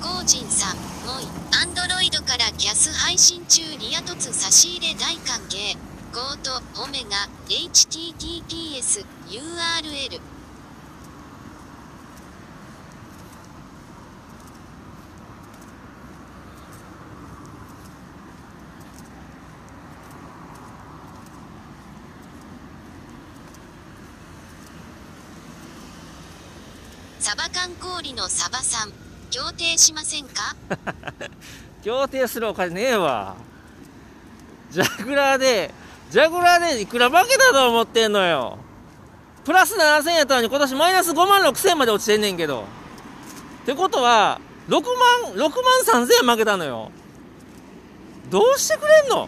光人さん、もい、アンドロイドからキャス配信中リア凸差し入れ大歓迎。ゴート、オメガ、https、URL。サバ缶氷のサバさん、協定しませんか？ 協定するお金ねえわ。ジャグラーでいくら負けたと思ってんのよ。プラス7000やったのに今年マイナス5万6000まで落ちてんねんけど。ってことは、6万3000円負けたのよ。どうしてくれんの？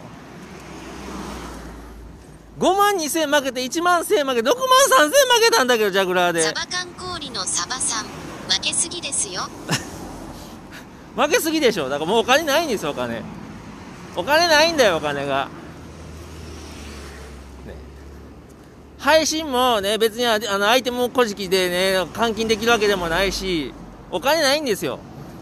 5 万2000負けて1万1000負けて6万3000負けたんだけど、ジャグラーで。 サバ缶氷のサバさん、負けすぎですよ。 負けすぎでしょ。だからもうお金ないんですよ、お金ないんだよ、お金が、ね、配信もね、別にアイテム小じでね換金できるわけでもないし、お金ないんですよ。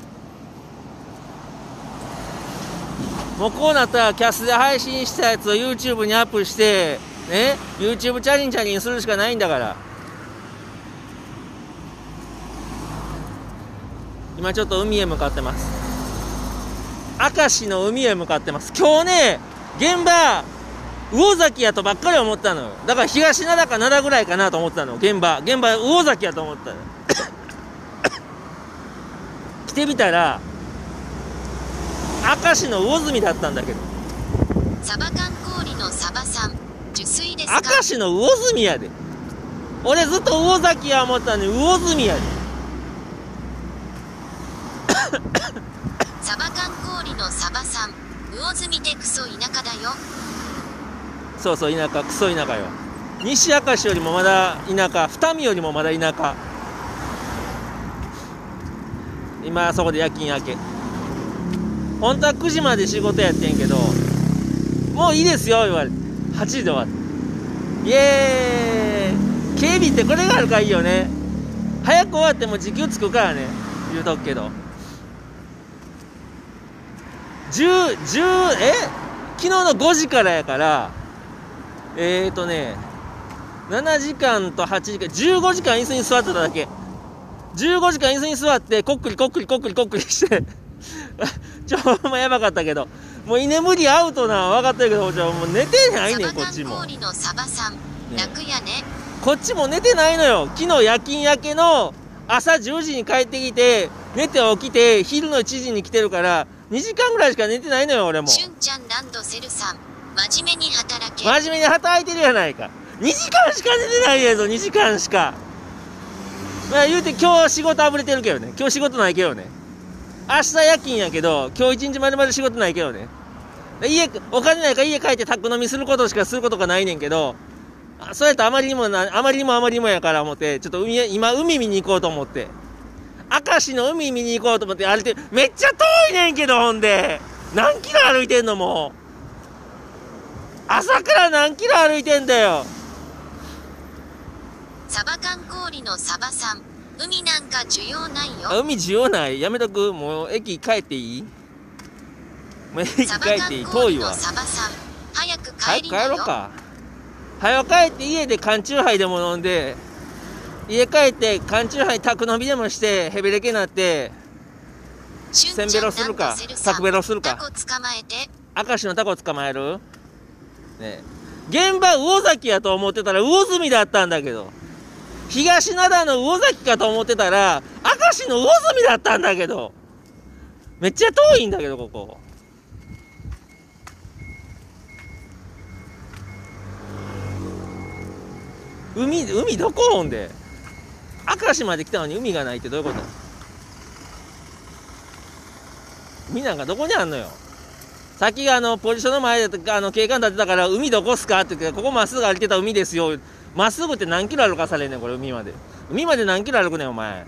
もうこうなったらキャスで配信したやつを YouTube にアップしてね、 YouTube チャリンするしかないんだから。今ちょっと海へ向かってます。明石の海へ向かってます。今日ね、現場魚崎やとばっかり思ったのよ。だから東灘か灘ぐらいかなと思ったの。現場魚崎やと思ったの。来てみたら明石の魚住だったんだけど。 サバ缶氷のサバさん、受水ですか？ 明石の魚住やで。俺ずっと魚崎や思ったのに魚住やで。 サバ缶氷のサバさん、魚住ってクソ田舎だよ。 そうそう、田舎、クソ田舎よ。西明石よりもまだ田舎、二見よりもまだ田舎。今そこで夜勤明け。本当は9時まで仕事やってんけど、もういいですよ言われて8時で終わった。イエーイ。警備ってこれがあるからいいよね。早く終わっても時給つくからね、言うとくけど。昨日の5時からやから、7時間と8時間、15時間椅子に座ってただけ。15時間椅子に座ってこっくりしてほんまやばかったけど、もう居眠りアウトなのは分かってるけど、もう寝てないねん、こっちも。 サバ缶氷のサバさん、楽やね。 こっちも寝てないのよ。昨日夜勤明けの朝10時に帰ってきて、寝て起きて昼の1時に来てるから2時間ぐらいしか寝てないのよ、俺も。 しゅんちゃんランドセルさん、真面目に働け。 真面目に働いてるやないか。2時間しか寝てないやぞ、2時間しか。言うて今日仕事あぶれてるけどね。今日仕事ないけどね。明日夜勤やけど、今日一日まるまる仕事ないけどね。お金ないから家帰って宅飲みすることしかすることがないねんけど、それやったらあまりにもやから思って、ちょっと今海見に行こうと思って。明石の海見に行こうと思って、あれってめっちゃ遠いねんけど、ほんで。何キロ歩いてんのもう。朝から何キロ歩いてんだよ。 サバ缶氷のサバさん、海なんか需要ないよ。 海需要ない。やめとく。もう駅帰っていい？もう駅帰っていい？遠いわ。 サバさん、早く早く帰りなよ。 帰ろうか。早く帰って家で缶チューハイでも飲んで、家帰って缶チューハイ宅飲みでもしてヘベレケになって、せんべろするかタクベロするか。 タコ捕まえて。 明石のタコ捕まえるね。現場魚崎やと思ってたら魚住だったんだけど、東灘の魚崎かと思ってたら明石の魚住だったんだけど、めっちゃ遠いんだけど、ここ。海どこほんで。明石まで来たのに海がないってどういうこと？海なんかどこにあんのよ。さっきがポジションの前で警官立ってたから、海どこっすかって言って、ここまっすぐ歩いてた海ですよ。まっすぐって何キロ歩かされんねん、これ。海まで何キロ歩くねん、お前。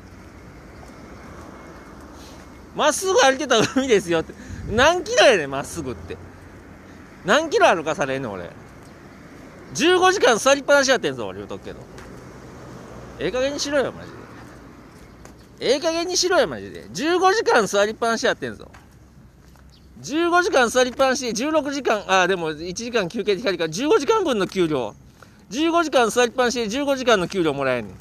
まっすぐ歩いてた海ですよって。何キロやねん、まっすぐって。何キロ歩かされんの、俺。15時間座りっぱなしやってんぞ、俺言うとくけど。ええ加減にしろよ、マジで。 ええ加減にしろよ、マジで。15時間座りっぱなしやってんぞ。15時間座りっぱなしで16時間、でも1時間休憩で光るから15時間分の給料。15時間座りっぱなしで15時間の給料もらえんねん。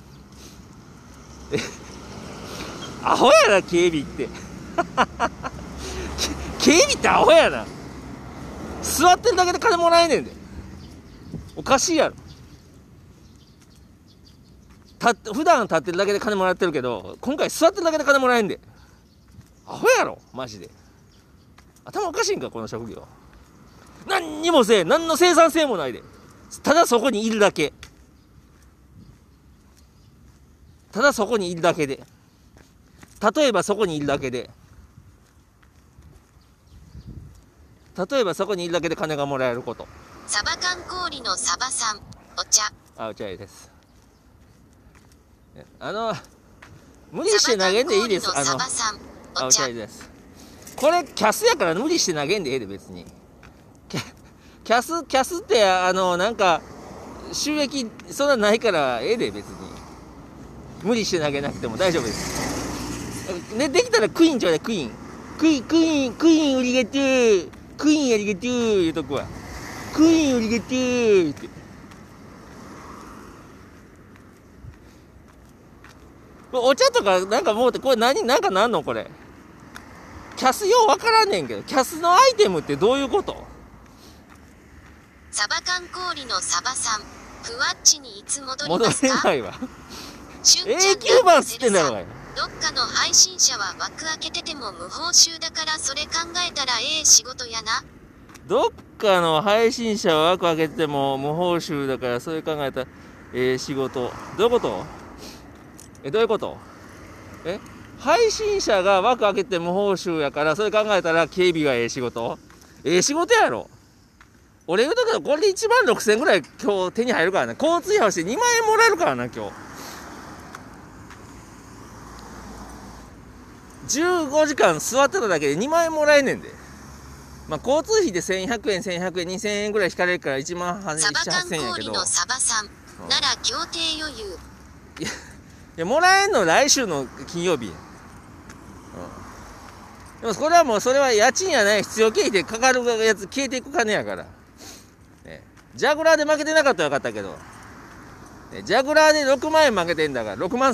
アホやな、警備って。警備ってアホやな。座ってるだけで金もらえねんで。おかしいやろ。普段立ってるだけで金もらってるけど、今回座ってるだけで金もらえんで。アホやろ、マジで。頭おかしいんか、この職業。何にもせえ、何の生産性もないで。ただそこにいるだけ。ただそこにいるだけで。例えばそこにいるだけで。例えばそこにいるだけで金がもらえること。 サバ缶氷のサバさん、お茶。 お茶いいです。無理して投げんでいいです。お茶いいです。これキャスやから無理して投げんでええで、別に。キャスってなんか収益そんなないからええで、別に。無理して投げなくても大丈夫です。できたらクイーンちょうだい、クイーン。クイーン売りがてクイーンありがとう言うとこは。クイーン売りがてって。お茶とかなんかもうって、これなんかなんのこれ。キャスようわからんねんけど、キャスのアイテムってどういうこと？ サバ缶氷のサバさん、ふわっちにいつ戻りますか？ 戻れないわ。 しゅんちゃん永久版つってんだろうがよ。 どっかの配信者は枠開けてても無報酬だから、それ考えたらええ仕事やな。 どっかの配信者は枠開けてても無報酬だから、それ考えたら仕事。どういうこと？どういうこと？配信者が枠開けて無報酬やから、それ考えたら警備が仕事？仕事やろ。俺言うとくけど、これで1万6000円ぐらい今日手に入るからな。交通費して2万円もらえるからな、今日。15時間座ってただけで2万円もらえんねんで。まあ、交通費で1100円、1100円、2000円ぐらい引かれるから1万8000円やけど。 サバ缶氷のサバさん、なら協定余裕。 いや、もらえんの来週の金曜日。でもこれはもう、それは家賃やない必要経費でかかるやつ消えていく金やから。ジャグラーで負けてなかったらよかったけど、ジャグラーで6万円負けてんだから、6万